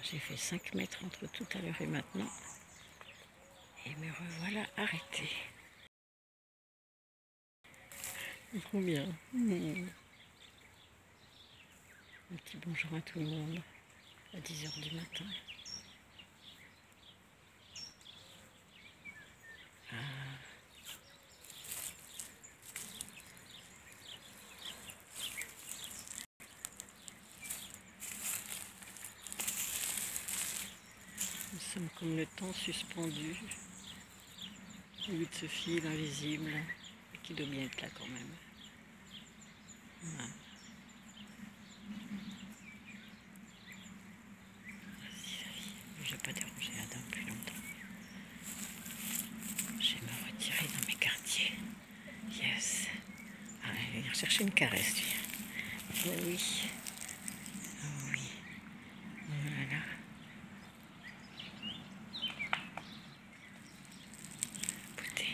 J'ai fait 5 mètres entre tout à l'heure et maintenant. Et me revoilà arrêtée. Trop bien. Un petit bonjour à tout le monde à 10 h du matin. Nous sommes comme le temps suspendu au bout de ce fil invisible et qui doit bien être là quand même. Voilà. Je ne vais pas déranger Adam plus longtemps. Je vais me retirer dans mes quartiers. Yes. Ah, il va chercher une caresse, lui. Oh oui. Oh oui. Oh là là. Écoutez.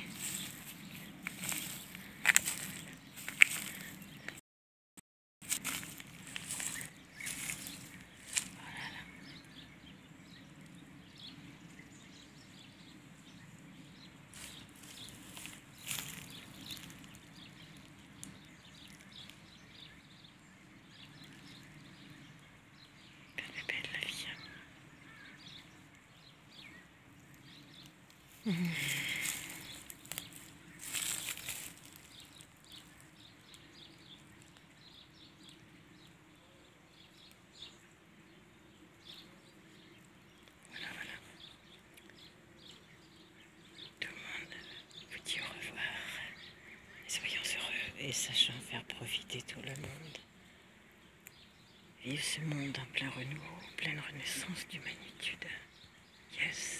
Elle est belle la vie. Voilà, voilà. Tout le monde vous dit au revoir. Et soyons heureux et sachant faire profiter tout le monde. Vive ce monde en plein renouveau, pleine renaissance d'humanitude. Yes.